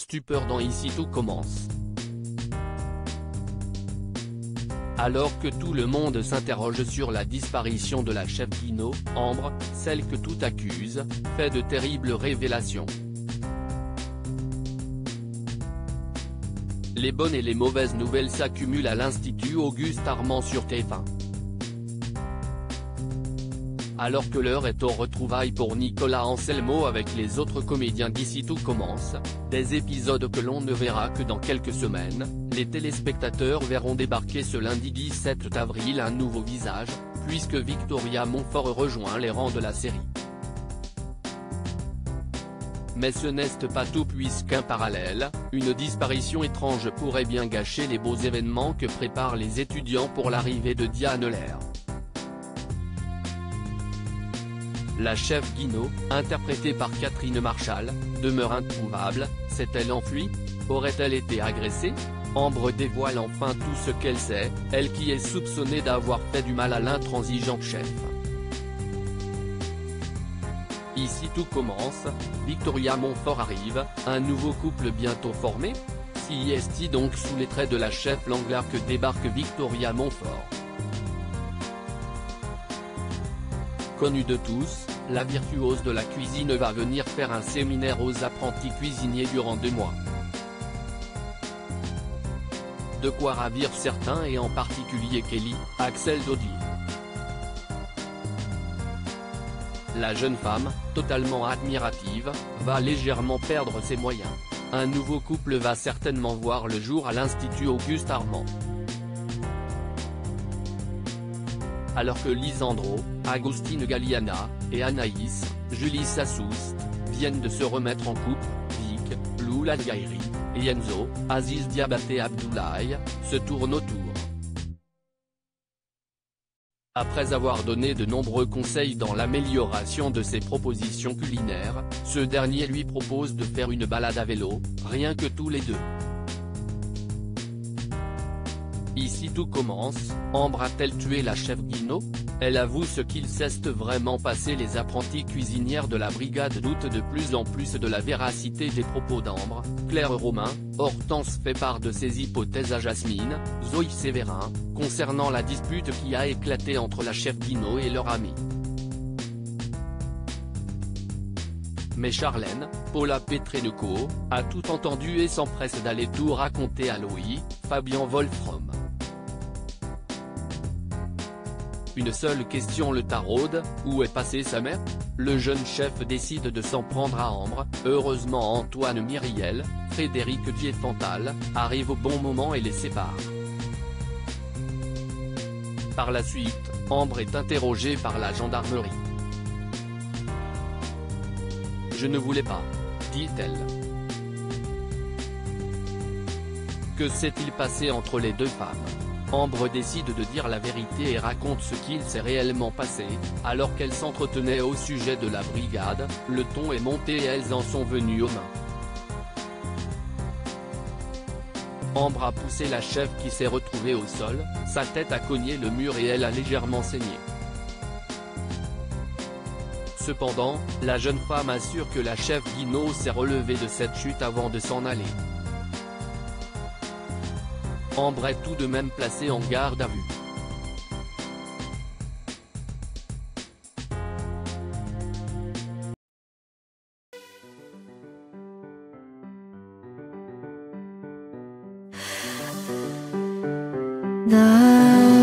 Stupeur dans Ici tout commence. Alors que tout le monde s'interroge sur la disparition de la chef Guino, Ambre, celle que tout accuse, fait de terribles révélations. Les bonnes et les mauvaises nouvelles s'accumulent à l'Institut Auguste Armand sur TF1. Alors que l'heure est aux retrouvailles pour Nicolas Anselmo avec les autres comédiens d'Ici tout commence, des épisodes que l'on ne verra que dans quelques semaines, les téléspectateurs verront débarquer ce lundi 17 avril un nouveau visage, puisque Victoria Montfort rejoint les rangs de la série. Mais ce n'est pas tout puisqu'en parallèle, une disparition étrange pourrait bien gâcher les beaux événements que préparent les étudiants pour l'arrivée de Diane Lair. La chef Guino, interprétée par Catherine Marchal, demeure introuvable. S'est-elle enfuie? Aurait-elle été agressée? Ambre dévoile enfin tout ce qu'elle sait, elle qui est soupçonnée d'avoir fait du mal à l'intransigeant chef. Ici tout commence, Victoria Montfort arrive, un nouveau couple bientôt formé? Si est donc sous les traits de la chef Langlard que débarque Victoria Montfort. Connue de tous, la virtuose de la cuisine va venir faire un séminaire aux apprentis cuisiniers durant 2 mois. De quoi ravir certains et en particulier Kelly, Axel Dodi. La jeune femme, totalement admirative, va légèrement perdre ses moyens. Un nouveau couple va certainement voir le jour à l'Institut Auguste Armand. Alors que Lisandro, Agostine Galliana, et Anaïs, Julie Sassoust, viennent de se remettre en couple, Vic, Lou Ladgairi, et Enzo, Aziz Diabaté Abdoulaye, se tournent autour. Après avoir donné de nombreux conseils dans l'amélioration de ses propositions culinaires, ce dernier lui propose de faire une balade à vélo, rien que tous les deux. Ici tout commence, Ambre a-t-elle tué la chef Guino? Elle avoue ce qu'il s'est vraiment passé. Les apprentis cuisinières de la brigade doutent de plus en plus de la véracité des propos d'Ambre. Claire Romain, Hortense fait part de ses hypothèses à Jasmine, Zoé Sévérin, concernant la dispute qui a éclaté entre la chef Guino et leur amie. Mais Charlène, Paula Petrenko, a tout entendu et s'empresse d'aller tout raconter à Loïc, Fabien Wolfram. Une seule question le taraude, où est passée sa mère? Le jeune chef décide de s'en prendre à Ambre. Heureusement Antoine Myriel, Frédéric Diefenthal, arrive au bon moment et les sépare. Par la suite, Ambre est interrogée par la gendarmerie. Je ne voulais pas, dit-elle. Que s'est-il passé entre les deux femmes? Ambre décide de dire la vérité et raconte ce qu'il s'est réellement passé. Alors qu'elles s'entretenaient au sujet de la brigade, le ton est monté et elles en sont venues aux mains. Ambre a poussé la chef qui s'est retrouvée au sol, sa tête a cogné le mur et elle a légèrement saigné. Cependant, la jeune femme assure que la chef Guino s'est relevée de cette chute avant de s'en aller. Ambre est tout de même placée en garde à vue. 나